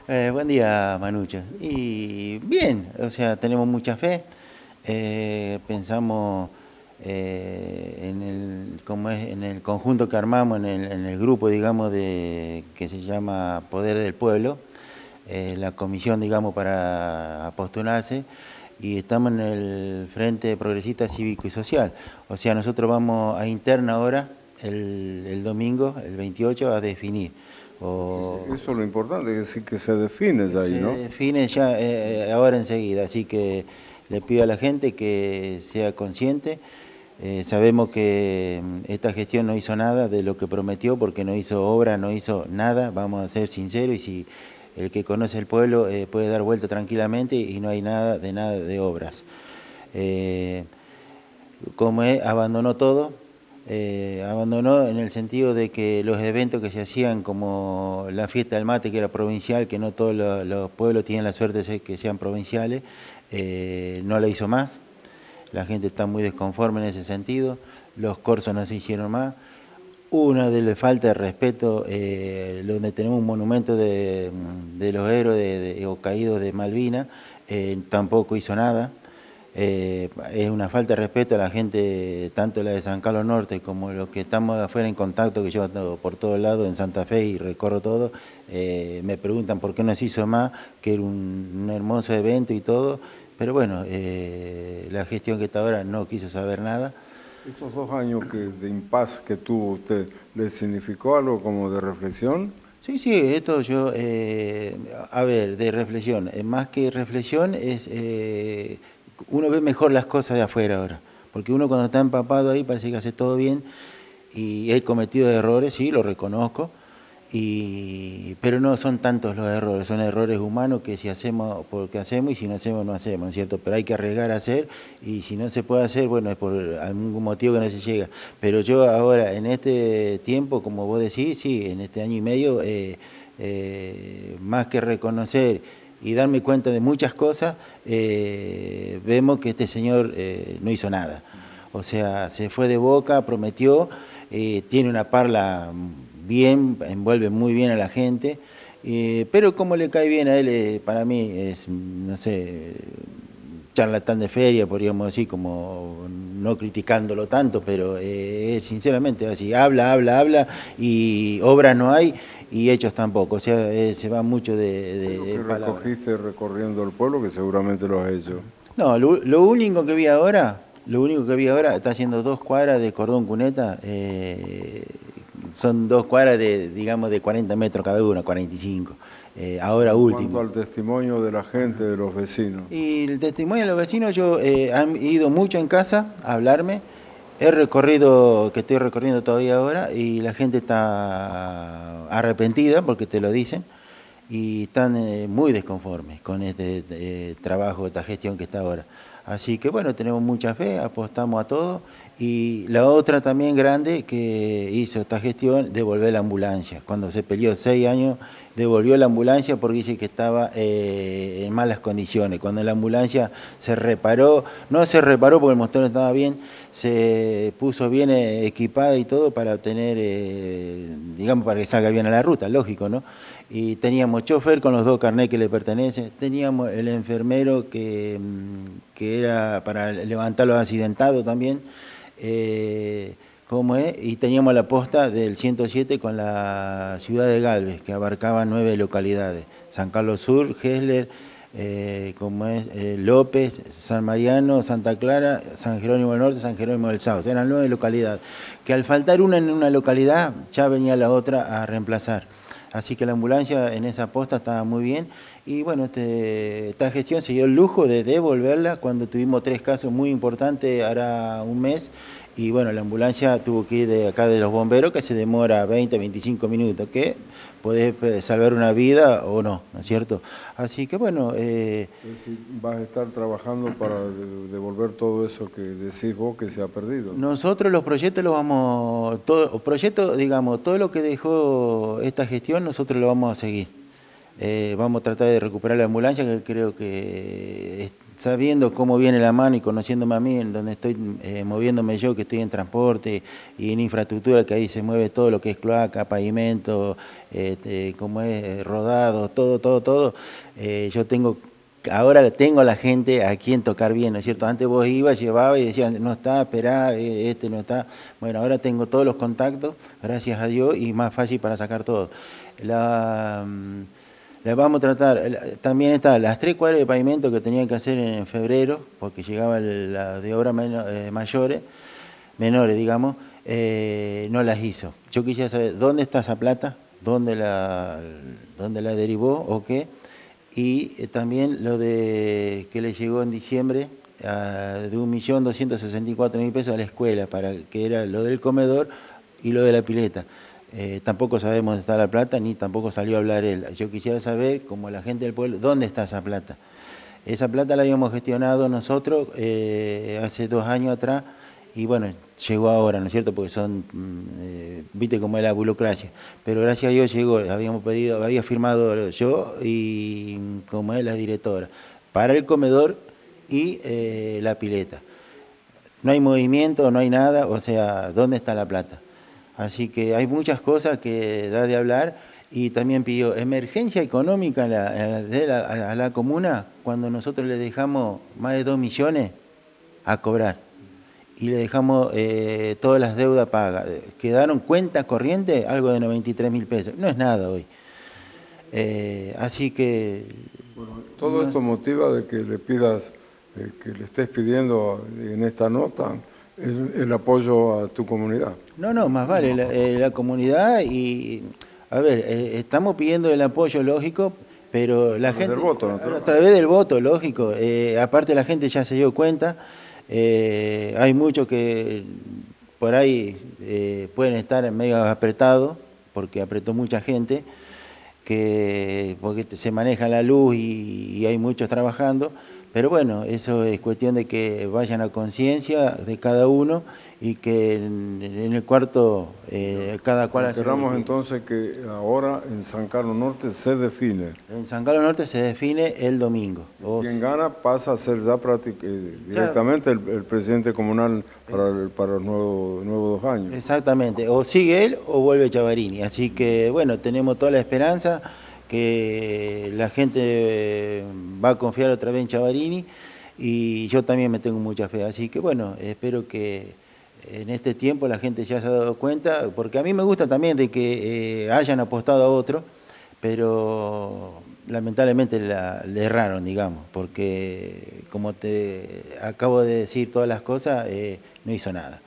Buen día, Manucho. Y bien, o sea, tenemos mucha fe. Pensamos como es, en el conjunto que armamos, en el grupo, digamos, que se llama Poder del Pueblo, la comisión, digamos, para postularse, y estamos en el Frente Progresista Cívico y Social. O sea, nosotros vamos a interna ahora, el domingo, el 28, a definir. Así O, que eso es lo importante, es decir, que se define ya ahí, Se ¿no? define ya ahora enseguida, así que le pido a la gente que sea consciente. Sabemos que esta gestión no hizo nada de lo que prometió porque no hizo obra, no hizo nada, vamos a ser sinceros, y si el que conoce el pueblo puede dar vuelta tranquilamente y no hay nada de obras. Eh, Como es, abandonó todo, abandonó en el sentido de que los eventos que se hacían como la fiesta del mate, que era provincial, que no todos los pueblos tienen la suerte de que sean provinciales, no la hizo más. La gente está muy desconforme en ese sentido, los corsos no se hicieron más. Una de las falta de respeto, donde tenemos un monumento de los héroes o caídos de Malvinas, tampoco hizo nada. Es una falta de respeto a la gente, tanto la de San Carlos Norte como los que estamos afuera en contacto, que yo ando por todos lados en Santa Fe y recorro todo. Me preguntan por qué no se hizo más, que era un hermoso evento y todo, pero bueno, la gestión que está ahora no quiso saber nada. Estos 2 años de impas que tuvo usted, ¿le significó algo como de reflexión? Sí, sí, esto yo, a ver, de reflexión, más que reflexión es, uno ve mejor las cosas de afuera ahora, porque uno cuando está empapado ahí parece que hace todo bien y he cometido errores, sí, lo reconozco, pero no son tantos los errores, son errores humanos que si hacemos, porque hacemos, y si no hacemos, no hacemos, ¿no es cierto? Pero hay que arriesgar a hacer, y si no se puede hacer, bueno, es por algún motivo que no se llega. Pero yo ahora, en este tiempo, como vos decís, sí, en este año y medio, más que reconocer y darme cuenta de muchas cosas, vemos que este señor no hizo nada. O sea, se fue de boca, prometió, tiene una parla bien, envuelve muy bien a la gente, pero como le cae bien a él, para mí es, no sé, charlatán de feria, podríamos decir, como no criticándolo tanto, pero sinceramente así, habla, y obras no hay y hechos tampoco, o sea, se va mucho ¿Qué es lo de que palabras. recogiste recorriendo el pueblo, que seguramente lo has hecho? No, lo único que vi ahora, está haciendo 2 cuadras de cordón cuneta, son 2 cuadras de, digamos, de 40 metros cada una, 45, Y ahora en cuanto último. al testimonio de la gente, de los vecinos, Y el testimonio de los vecinos, yo han ido mucho en casa a hablarme, he recorrido, que estoy recorriendo todavía ahora, y la gente está arrepentida porque te lo dicen, y están muy desconformes con este trabajo, esta gestión que está ahora. Así que bueno, tenemos mucha fe, apostamos a todo. Y la otra también grande que hizo esta gestión, devolver la ambulancia. Cuando se peleó 6 años, devolvió la ambulancia porque dice que estaba en malas condiciones. Cuando la ambulancia se reparó, no se reparó porque el motor estaba bien, se puso bien equipada y todo para tener, digamos, para que salga bien a la ruta, lógico, ¿no? Y teníamos chofer con los 2 carnets que le pertenecen, teníamos el enfermero que era para levantar los accidentados también, eh, ¿cómo es? Y teníamos la posta del 107 con la ciudad de Galvez, que abarcaba 9 localidades, San Carlos Sur, Gesler, López, San Mariano, Santa Clara, San Jerónimo del Norte, San Jerónimo del Sauce. Eran 9 localidades, que al faltar una en una localidad, ya venía la otra a reemplazar. Así que la ambulancia en esa posta estaba muy bien. Y bueno, esta gestión se dio el lujo de devolverla cuando tuvimos 3 casos muy importantes, hará un mes. Y bueno, la ambulancia tuvo que ir de acá de los bomberos, que se demora 20, 25 minutos, que podés salvar una vida o no, ¿no es cierto? Así que bueno, es decir, vas a estar trabajando para devolver todo eso que decís vos que se ha perdido. nosotros los proyectos los vamos, todo, proyectos, digamos, todo lo que dejó esta gestión, nosotros lo vamos a seguir. Vamos a tratar de recuperar la ambulancia, que creo que sabiendo cómo viene la mano y conociéndome a mí, en donde estoy moviéndome yo, que estoy en transporte y en infraestructura, que ahí se mueve todo lo que es cloaca, pavimento, como es rodado, todo. Yo tengo, ahora tengo a la gente a quien tocar bien, ¿no es cierto? Antes vos ibas, llevabas y decían, no está, esperá, este no está. Bueno, ahora tengo todos los contactos, gracias a Dios, y más fácil para sacar todo. La vamos a tratar, también está las 3 cuadras de pavimento que tenía que hacer en febrero, porque llegaba la de obras menores, digamos, no las hizo. Yo quisiera saber dónde está esa plata, dónde la derivó o qué, y también lo de que le llegó en diciembre de 1.264.000 pesos a la escuela, para que era lo del comedor y lo de la pileta. Tampoco sabemos dónde está la plata, ni tampoco salió a hablar él. Yo quisiera saber, como la gente del pueblo, dónde está esa plata. Esa plata la habíamos gestionado nosotros hace 2 años atrás, y bueno, llegó ahora, ¿no es cierto? Porque son, viste cómo es la burocracia. Pero gracias a Dios llegó, habíamos pedido, había firmado yo y como es la directora, para el comedor y la pileta. No hay movimiento, no hay nada, o sea, ¿dónde está la plata? Así que hay muchas cosas que da de hablar, y también pidió emergencia económica a la comuna cuando nosotros le dejamos más de 2 millones a cobrar y le dejamos todas las deudas pagas. Quedaron cuentas corrientes, algo de 93.000 pesos. No es nada hoy. Así que... Bueno, todo esto motiva de que le pidas, que le estés pidiendo en esta nota el apoyo a tu comunidad. No, más vale la comunidad y, a ver, estamos pidiendo el apoyo lógico, pero la gente... Del voto, a través del voto, lógico. Aparte la gente ya se dio cuenta, hay muchos que por ahí pueden estar medio apretados, porque apretó mucha gente, porque se maneja la luz y hay muchos trabajando, pero bueno, eso es cuestión de que vayan a conciencia de cada uno y que en el cuarto cada cual hace. Esperamos entonces que ahora en San Carlos Norte se define. En San Carlos Norte se define el domingo. Quien gana pasa a ser ya directamente el presidente comunal para los nuevos 2 años. Exactamente, o sigue él o vuelve Chavarini. Así que bueno, tenemos toda la esperanza que la gente va a confiar otra vez en Chavarini, y yo también me tengo mucha fe. Así que bueno, espero que en este tiempo la gente ya se ha dado cuenta, porque a mí me gusta también de que hayan apostado a otro, pero lamentablemente le erraron, digamos, porque como te acabo de decir todas las cosas, no hizo nada.